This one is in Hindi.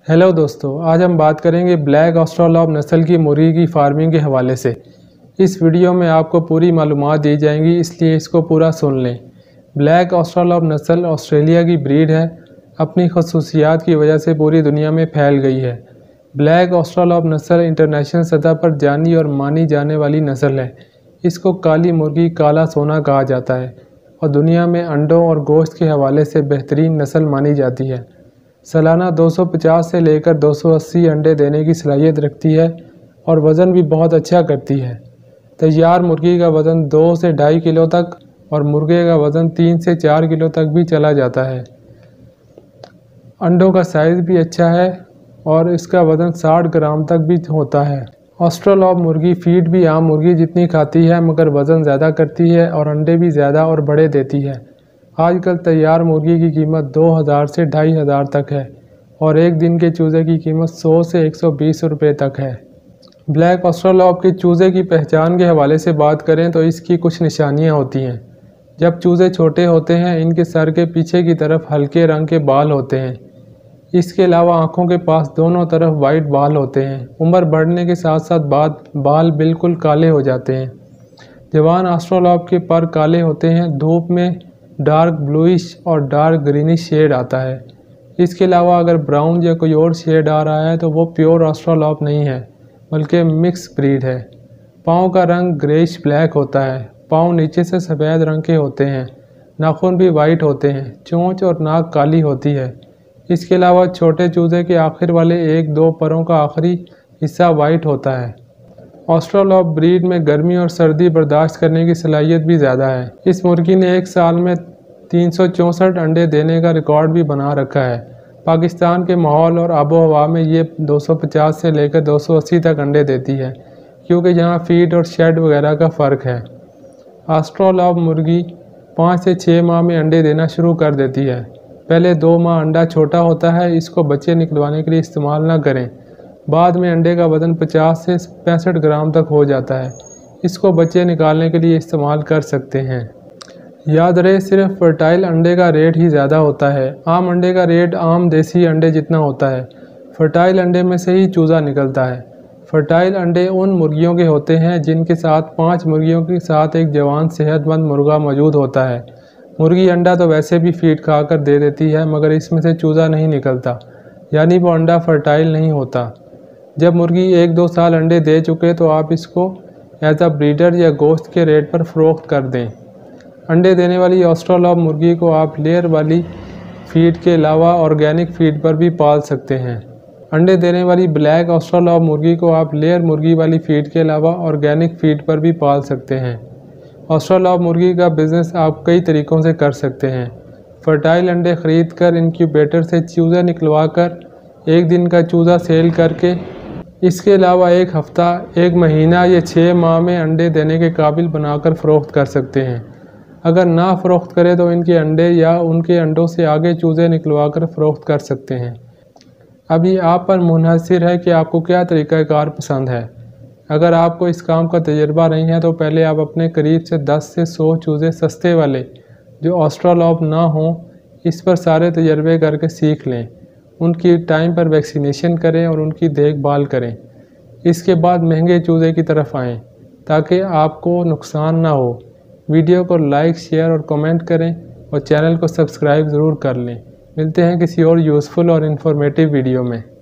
हेलो दोस्तों, आज हम बात करेंगे ब्लैक ऑस्ट्रेलॉप नस्ल की मुर्गी की फार्मिंग के हवाले से। इस वीडियो में आपको पूरी मालूमात दी जाएंगी, इसलिए इसको पूरा सुन लें। ब्लैक ऑस्ट्रेलॉप नस्ल ऑस्ट्रेलिया की ब्रीड है। अपनी खसूसियात की वजह से पूरी दुनिया में फैल गई है। ब्लैक ऑस्ट्रेलॉप नस्ल इंटरनेशनल सतह पर जानी और मानी जाने वाली नस्ल है। इसको काली मुर्गी, काला सोना कहा जाता है और दुनिया में अंडों और गोश्त के हवाले से बेहतरीन नस्ल मानी जाती है। सालाना 250 से लेकर 280 अंडे देने की सलाहियत रखती है और वज़न भी बहुत अच्छा करती है। तैयार मुर्गी का वज़न 2 से 2.5 किलो तक और मुर्गे का वज़न 3 से 4 किलो तक भी चला जाता है। अंडों का साइज़ भी अच्छा है और इसका वज़न 60 ग्राम तक भी होता है। ऑस्ट्रेलॉप मुर्गी फीड भी आम मुर्गी जितनी खाती है, मगर वज़न ज़्यादा करती है और अंडे भी ज़्यादा और बड़े देती है। आजकल तैयार मुर्गी की कीमत 2000 से 2500 तक है और एक दिन के चूज़े की कीमत 100 से 120 रुपये तक है। ब्लैक ऑस्ट्रेलॉप के चूज़े की पहचान के हवाले से बात करें तो इसकी कुछ निशानियां होती हैं। जब चूज़े छोटे होते हैं, इनके सर के पीछे की तरफ हल्के रंग के बाल होते हैं। इसके अलावा आँखों के पास दोनों तरफ वाइट बाल होते हैं। उम्र बढ़ने के साथ साथ बाल बिल्कुल काले हो जाते हैं। जवान ऑस्ट्रेलॉप के पर काले होते हैं। धूप में डार्क ब्लूइश और डार्क ग्रीनिश शेड आता है। इसके अलावा अगर ब्राउन या कोई और शेड आ रहा है तो वो प्योर ऑस्ट्रेलॉप नहीं है, बल्कि मिक्स ब्रीड है। पाँव का रंग ग्रेइश ब्लैक होता है। पाँव नीचे से सफ़ेद रंग के होते हैं। नाखून भी वाइट होते हैं। चोंच और नाक काली होती है। इसके अलावा छोटे चूज़े के आखिर वाले 1-2 परों का आखिरी हिस्सा वाइट होता है। ऑस्ट्रेलॉप ब्रीड में गर्मी और सर्दी बर्दाश्त करने की सलाहियत भी ज़्यादा है। इस मुर्गी ने एक साल में 364 अंडे देने का रिकॉर्ड भी बना रखा है। पाकिस्तान के माहौल और आबो हवा में ये 250 से लेकर 280 तक अंडे देती है, क्योंकि यहाँ फीड और शेड वगैरह का फ़र्क है। ऑस्ट्रेलॉप मुर्गी 5 से 6 माह में अंडे देना शुरू कर देती है। पहले 2 माह अंडा छोटा होता है, इसको बच्चे निकलवाने के लिए इस्तेमाल ना करें। बाद में अंडे का वज़न 50 से 65 ग्राम तक हो जाता है। इसको बच्चे निकालने के लिए इस्तेमाल कर सकते हैं। याद रहे, सिर्फ फर्टाइल अंडे का रेट ही ज़्यादा होता है। आम अंडे का रेट आम देसी अंडे जितना होता है। फर्टाइल अंडे में से ही चूज़ा निकलता है। फर्टाइल अंडे उन मुर्गियों के होते हैं जिनके साथ 5 मुर्गियों के साथ एक जवान सेहतमंद मुर्गा मौजूद होता है। मुर्गी अंडा तो वैसे भी फीड खाकर दे देती है, मगर इसमें से चूज़ा नहीं निकलता, यानी वो अंडा फर्टाइल नहीं होता। जब मुर्गी 1-2 साल अंडे दे चुके तो आप इसको एज अ ब्रीडर या गोश्त के रेट पर फ़रोख्त कर दें। अंडे देने वाली ऑस्ट्रेलॉप मुर्गी को आप लेयर वाली फीड के अलावा ऑर्गेनिक फीड पर भी पाल सकते हैं। अंडे देने वाली ब्लैक ऑस्ट्रेलॉप मुर्गी को आप लेयर मुर्गी वाली फीड के अलावा ऑर्गेनिक फीड पर भी पाल सकते हैं। ऑस्ट्रेलॉप मुर्गी का बिज़नेस आप कई तरीक़ों से कर सकते हैं। फर्टाइल अंडे ख़रीद कर इनक्यूबेटर से चूज़ा निकलवा कर एक दिन का चूज़ा सेल करके, इसके अलावा 1 हफ़्ता, 1 महीना या 6 माह में अंडे देने के काबिल बनाकर फ़रोख्त कर सकते हैं। अगर ना फ़रोख्त करें तो इनके अंडे या उनके अंडों से आगे चूज़े निकलवा कर फ़रोख्त कर सकते हैं। अब ये आप पर मुनहसर है कि आपको क्या तरीक़ाकार पसंद है। अगर आपको इस काम का तजर्बा नहीं है तो पहले आप अपने करीब से 10 से 100 चूज़े सस्ते वाले जो ऑस्ट्रेलॉप ना हों, इस पर सारे तजर्बे करके सीख लें। उनकी टाइम पर वैक्सीनेशन करें और उनकी देखभाल करें। इसके बाद महंगे चूज़े की तरफ आएँ ताकि आपको नुकसान ना हो। वीडियो को लाइक, शेयर और कमेंट करें और चैनल को सब्सक्राइब ज़रूर कर लें। मिलते हैं किसी और यूज़फुल और इन्फॉर्मेटिव वीडियो में।